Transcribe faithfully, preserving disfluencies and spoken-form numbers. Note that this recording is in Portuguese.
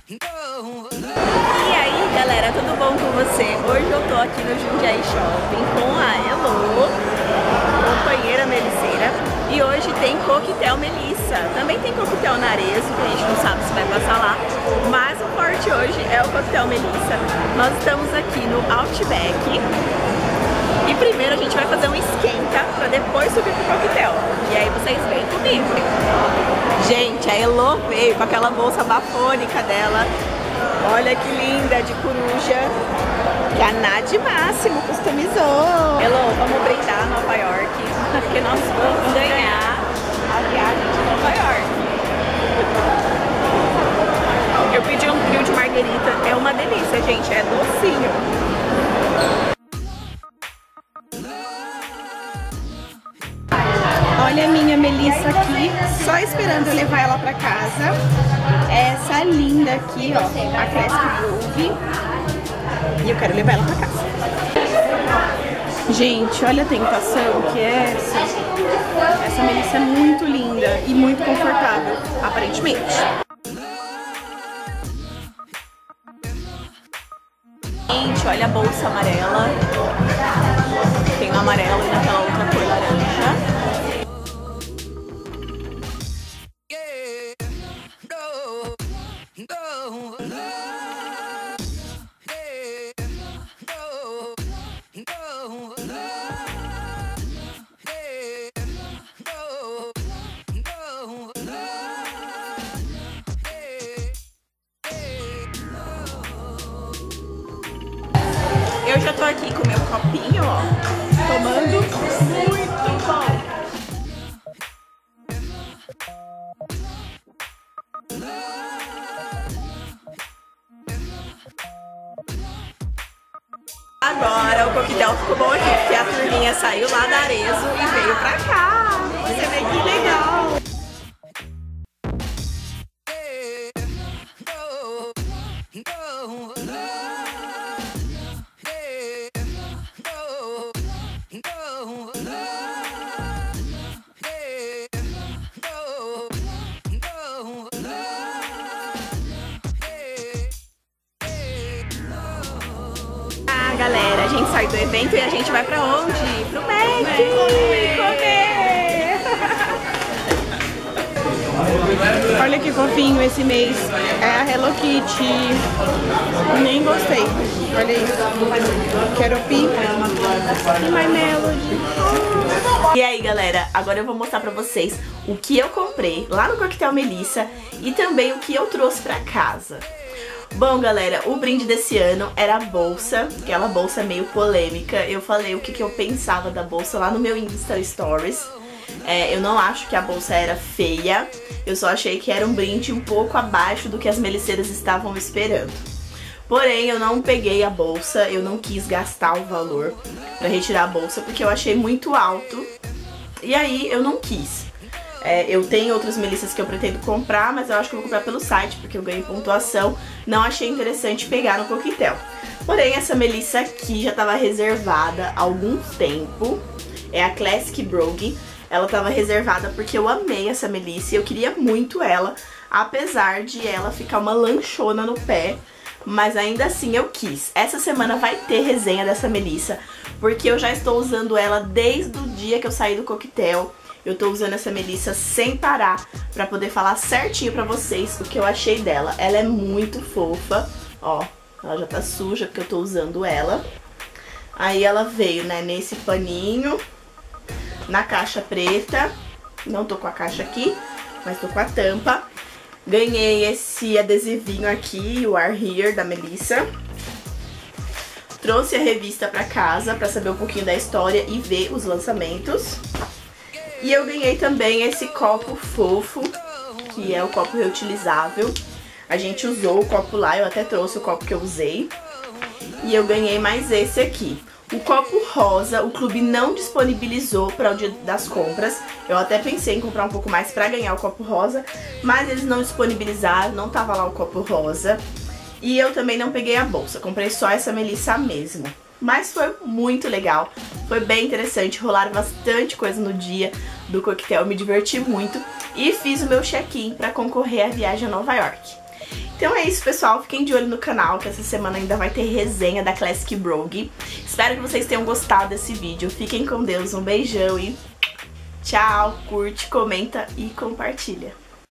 E aí galera, tudo bom com você? Hoje eu tô aqui no Jundiaí Shopping com a Elo, companheira meliceira, e hoje tem coquetel Melissa. Também tem coquetel Narezo, que a gente não sabe se vai passar lá, mas o forte hoje é o coquetel Melissa. Nós estamos aqui no Outback e primeiro a gente vai fazer um esquenta pra depois subir pro coquetel. E aí vocês vêm comigo. Gente, a Elo veio com aquela bolsa bafônica dela. Olha que linda, de coruja, que a Nath Máximo customizou. Elo, vamos brindar Nova York, porque nós vamos ganhar a viagem de Nova York. Eu pedi um trio de marguerita, é uma delícia, gente, é docinho. Olha a minha Melissa aqui, só esperando eu levar ela pra casa. Essa linda aqui, ó, a Classic Brownie. E eu quero levar ela pra casa. Gente, olha a tentação que é essa. Essa Melissa é muito linda e muito confortável, aparentemente. Gente, olha a bolsa amarela. Tem um amarelo e naquela outra cor laranja. Eu já tô aqui com o meu copinho, ó, tomando muito bom. Agora o coquetel ficou bom aqui, porque a turminha saiu lá da Arezzo e veio pra cá. Você vê que legal. Galera, a gente sai do evento e a gente vai pra onde? Pro Mac! Comer! Olha que fofinho esse mês. É a Hello Kitty. Nem gostei. Olha aí. Quero Pi e My Melody. E aí, galera, agora eu vou mostrar pra vocês o que eu comprei lá no Coquetel Melissa e também o que eu trouxe pra casa. Bom, galera, o brinde desse ano era a bolsa, aquela bolsa meio polêmica. Eu falei o que, que eu pensava da bolsa lá no meu Insta Stories. É, eu não acho que a bolsa era feia, eu só achei que era um brinde um pouco abaixo do que as meliceiras estavam esperando. Porém, eu não peguei a bolsa, eu não quis gastar o valor pra retirar a bolsa, porque eu achei muito alto. E aí, eu não quis. É, eu tenho outras melissas que eu pretendo comprar, mas eu acho que eu vou comprar pelo site, porque eu ganhei pontuação. Não achei interessante pegar no coquetel. Porém, essa melissa aqui já estava reservada há algum tempo. É a Classic Brownie. Ela estava reservada porque eu amei essa melissa e eu queria muito ela, apesar de ela ficar uma lanchona no pé. Mas ainda assim eu quis. Essa semana vai ter resenha dessa melissa, porque eu já estou usando ela desde o dia que eu saí do coquetel. Eu tô usando essa melissa sem parar pra poder falar certinho pra vocês o que eu achei dela. Ela é muito fofa, ó, ela já tá suja porque eu tô usando ela. Aí ela veio, né, nesse paninho, na caixa preta. Não tô com a caixa aqui, mas tô com a tampa. Ganhei esse adesivinho aqui, o Are Here, da Melissa. Trouxe a revista pra casa pra saber um pouquinho da história e ver os lançamentos. E eu ganhei também esse copo fofo, que é o copo reutilizável. A gente usou o copo lá, eu até trouxe o copo que eu usei. E eu ganhei mais esse aqui. O copo rosa, o clube não disponibilizou para o dia das compras. Eu até pensei em comprar um pouco mais para ganhar o copo rosa, mas eles não disponibilizaram, não tava lá o copo rosa. E eu também não peguei a bolsa, comprei só essa melissa mesmo. Mas foi muito legal, foi bem interessante, rolaram bastante coisa no dia do coquetel, me diverti muito e fiz o meu check-in para concorrer à viagem a Nova York. Então é isso, pessoal. Fiquem de olho no canal, que essa semana ainda vai ter resenha da Classic Brogue. Espero que vocês tenham gostado desse vídeo. Fiquem com Deus, um beijão e tchau. Curte, comenta e compartilha.